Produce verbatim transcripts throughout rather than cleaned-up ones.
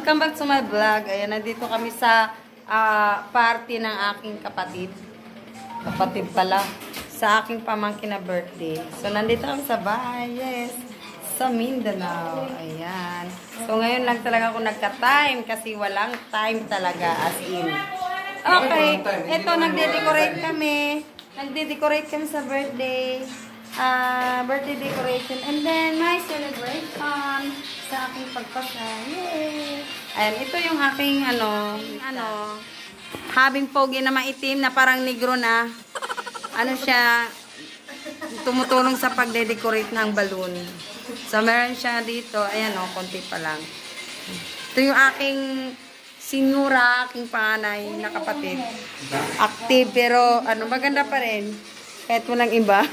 Welcome back to my vlog. Ayan, nandito kami sa uh, party ng aking kapatid. Kapatid pala. Sa aking pamangkin na birthday. So, nandito kami sa bahay. Yes. Sa Mindanao. Ayan. So, ngayon lang talaga ako nagka-time kasi walang time talaga as in. Okay. Ito, nagde-decorate kami. Nagde-decorate kami sa birthday. Uh, birthday decoration. And then, my celebration sa aking pagpasal. Yay! Ayan, ito yung aking, ano, ano, habing pogi na maitim na parang negro na. Ano siya, tumutulong sa pagde-decorate ng balloon. So, meron siya dito. Ayan, o, konti pa lang. Ito yung aking sinura, aking panganay na kapatid. Active, pero, ano, maganda pa rin. Kahit walang iba.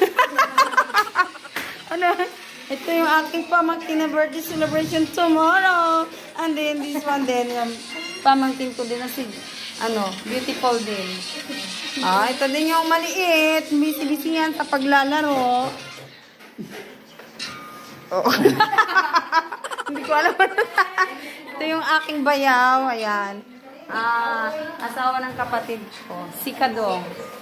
Ano, ito yung aking pamangkin na birthday celebration tomorrow. And then this one din, yung pamangkin ko din na si, ano, beautiful din. Ah, ito din yung maliit. Busy-busy yan sa paglalaro. Oh. Hindi ko alam. Ito yung aking bayaw. Ayan. Ah, asawa ng kapatid ko. Si Kadong.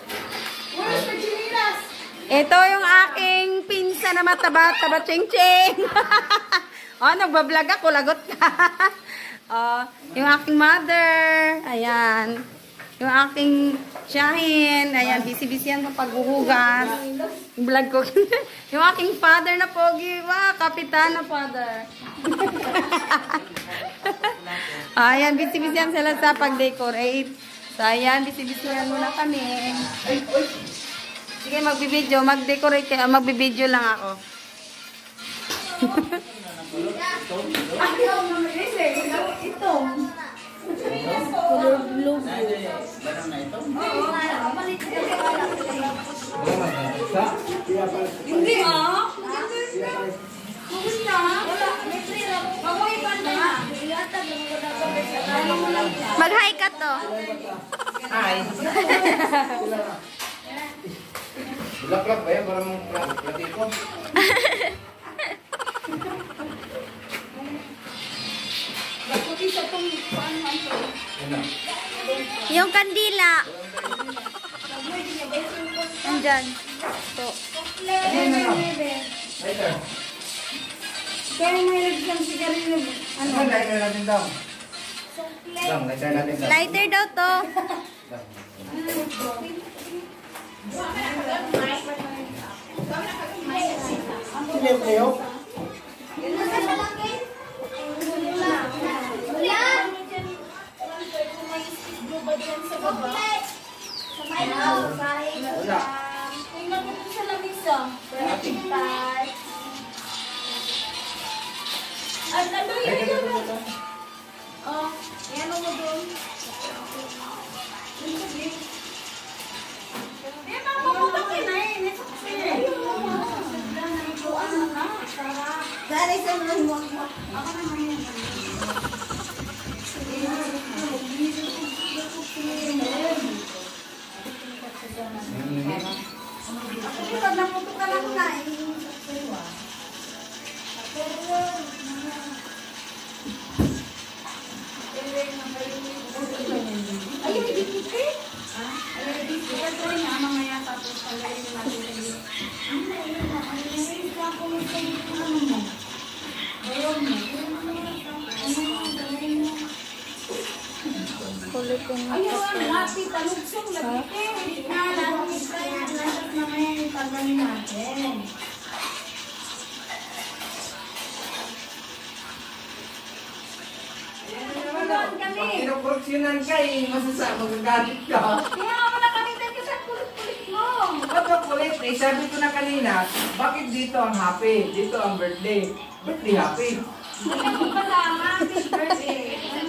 Ito yung aking pinsa na mataba-taba, ching-ching. Oh, nagbablog ako, lagot ka. Oh, yung aking mother. Ayan. Yung aking Shahin. Ayan, busy-busy yan sa paghuhugas. Yung vlog ko. Yung aking father na pogi. Wow, kapitan na father. Ayan, busy-busy yan sila sa pag-decorate. So, ayan, busy-busy yan muna kami. Sige, magbibideo. Mag-decorate kayo. Magbibideo lang ako. Ito. Color blue. Hindi ah. Mag-hi ka to. Hi. Bulak-lak ba yan? Parang platiko. Yung kandila. Andyan. Ito. Kaya may nagsang sigarilyo. Ano? Lighter natin daw. Lang, lighter natin daw. Lighter daw to. Siniw kayo? Wala. Tingnan mo sa lamisa. Ano yun yun? Oh, yan mo doon. Di ba mabutok na eh? Dari sa mga mo. Ako naman yun. Ako pag naputok ka lang na eh. Ayun, ibigit eh. Ayun, ibigit. Ito rin nga mamaya tapos palayin natin. Kulit ko nga. Ayun, happy talugsong lagi. Nalang tayo nasat na may tagalin natin. Pag kinuproksyonan ka eh, masasama, magagalit ka. Kaya ako nakalitan ka sa kulit-kulit mo. Ba't ba kulit? Eh, sabi ko na kanina, bakit dito ang happy? Dito ang birthday. Birthday happy. Hindi ko kasama. Happy birthday.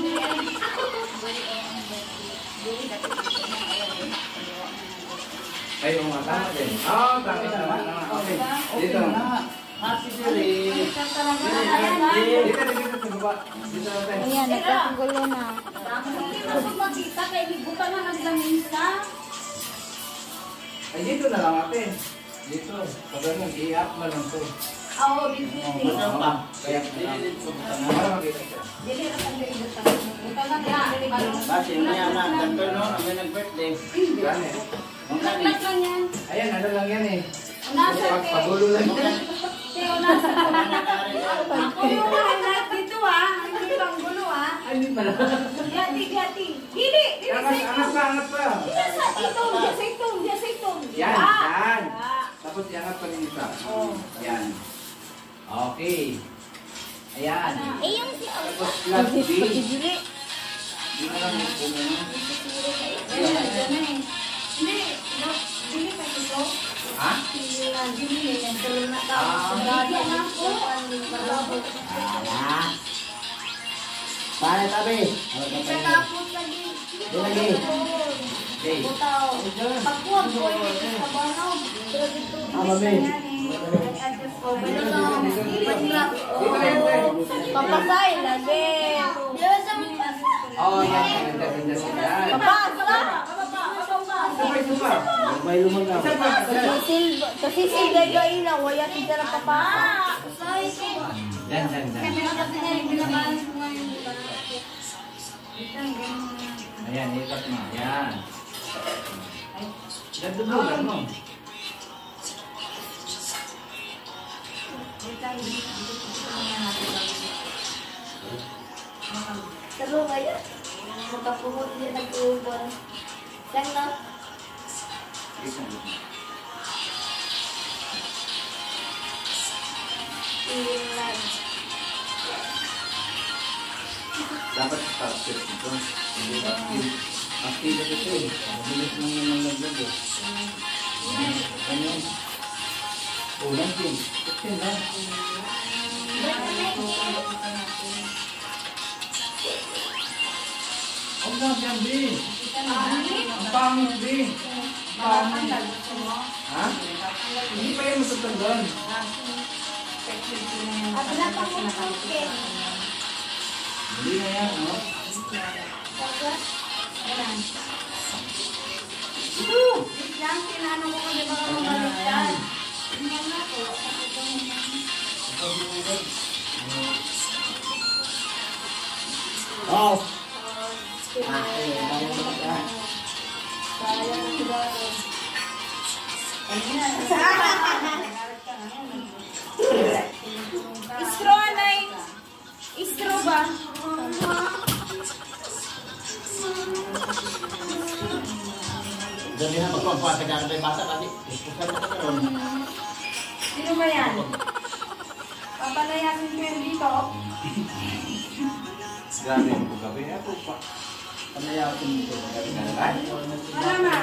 Ay, yung mga tama din. Oo, tama tama. Okay. Dito. Happy birthday. Dito, dito, dito sa baba. Dito natin. Ayan, nagkakagulo na. Hindi mo kung makita kay libutan na ng lamisa. Ay, dito na lang ate. Dito. Pag ganun, i-up mo lang to. Oo, dili. Kaya para makita siya. Dili ra kan dili butang. Butang na dili dili. Kasi maya na, ganito no, may nag-birthday. Gani. Ang gani. Laklat lang yan. Ayan, ano lang yan eh. Nasa Pag- kay. Pagulo lang yan. Kaya nasa ako yung highlight dito ah. Hindi pang gulo ah. Ay, hindi pala. Gati, gati. Dili, dili sa Angat, angat ito. pa, angat pa. Dili sa ito, dili sa ito, dili sa ito. Yan, Ah. yan. Ah. Tapos iangat pa rin isa. Oh. Yan. Okay. Ayan. Eh, yung si Tapos plus B. Dili. Di na lang yung puno niya. Dili, dili. Hindi, no, dili pa ito. Ha? Dili na, dili na. Dili na Ah. Dili na ako. Ah. Paano tabi? Ikatapos lagi. Doon lagi. Okay. Butaw. Pagkuwag ko yung sa banaw. Pero dito, Ah, mami. adjust ko. Pero no, dili na. Dito na yun, te. Papasay lagi. Oh, yan. Ganda, ganda sila. Papasa. Sabay suka. May lumaga. Isa pa. Sisil, kasi sila yung ilaw, wala sila na papasa. Yan, yan, yan. Ayan, ikat mo. Yan. Nagdudulan mo. Pero ngayon, makapuhot niya nag-uubon. Saan na? Ilan. Dapat started ito. Hindi ba? Active ito eh. Mabilis lang yung nalaglag eh. Ano? Ulan din. fifteen lang. Ang dami yan, B. Ang pangit, B. Pangit. Ha? Hindi pa yan matatanggal. At wala pa kong cupcake. Hindi na yan, no? Ayan. Wait lang, tinano ko kasi baka mabaliktad. Tingnan na po. Oh. Istro, anay. Istro ba? Dami na magpapasa ka na may bata kasi. Ispusan na ka ron. Sino ba yan? Papalayasin ko yan dito. Grabe yung gabi. Ito pa. Panayakin mo ito. Ano na?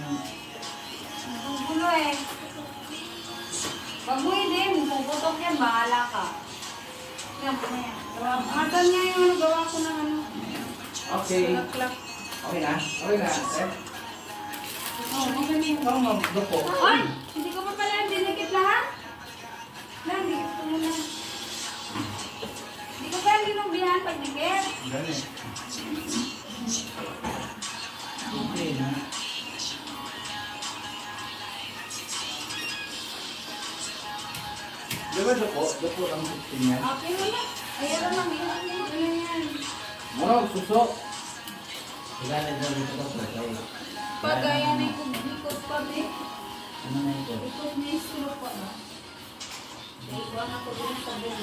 Gugulo eh. Pag mo din, puputok yan, bahala ka. Yan, yan. Matal niya yung ano, gawa ko ng ano. Okay. Laklak. Okay na? Okay na. Eh? Oh, okay na yun. Parang magdupo. Ay! Hindi ko pa pala dinikit lahat? Lang, dikit ko muna. Hindi ko pala dinubihan pag dikit. Gani. Okay na. Diba dupo? Dupo ang fifteen yan. Okay mo na. Ayan lang, hirap mo. Ano yan? Ano? Suso? Wala na daw dito ko. Pag ayan ay ikot pa, be. Ano na ito? Ikot na yung straw pa, ba? Ikuha na ko din sa bulo.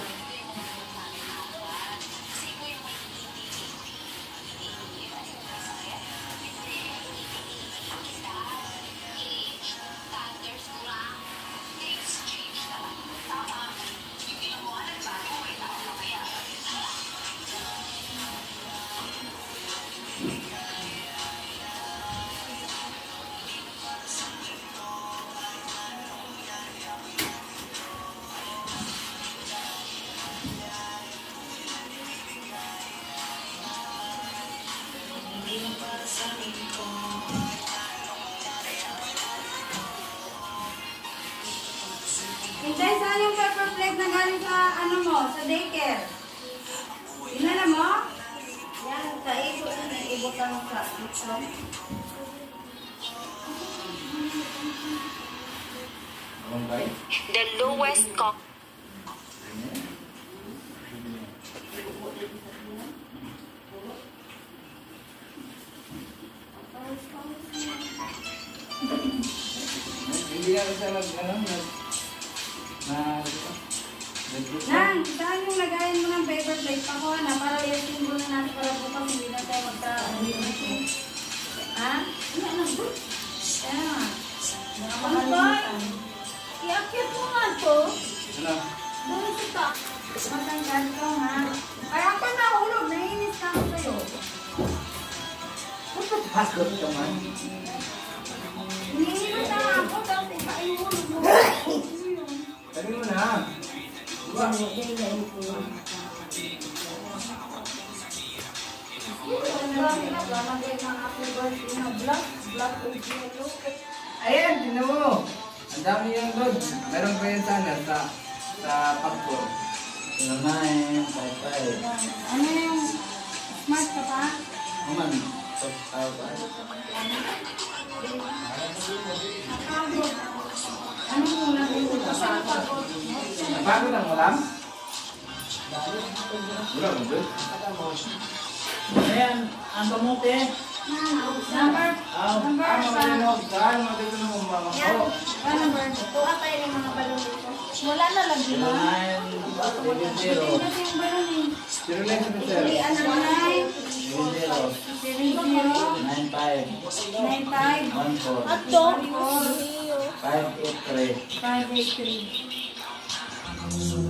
Hintay, saan yung pepper plate na galing sa ano mo, sa daycare? Inala mo? Yan, sa iso, ibutan mo sa iso. Anong guys? The lowest cost. nga siya nag, ano, nag, na, nag- Nang, saan yung lagayan mo ng paper plate? Pakuha na, para i-assume mo na natin para bukas hindi na tayo magka-ano. Ha? Ano, ano, good? Kaya nga. Baka makalimutan. Iakit mo nga to. Ano? Doon sa top. Matanggal ka nga. Kaya ako nahulog, naiinis na ako sa'yo. Pasok ka man. Naiinis na nga ako, tapos ipahulog mo. Sabi mo na. Diba? Ayan, tingnan mo. Ang dami yung load. Meron pa yan sana sa sa pagko. Nine, five, five. Ano yung smart ka pa? Aman, top, five, five. Ano muna yung kapagod? Napagod ang ulam? Wala mo doon. Ayan, ang kamote. Number? Ah, Number? Ah, Sa? mga saan mo dito na mama Yan. ko. Ano number? Kuha tayo ng mga balon dito. Wala na lagi Zero, ba? nine, seven, zero. Hindi kasi yung balon eh. Zero lang sa sir. Tulian na nine, Seven, zero. seven zero, Nine, five. nine five, One, four. At to. four, Five, eight, three. five eight three.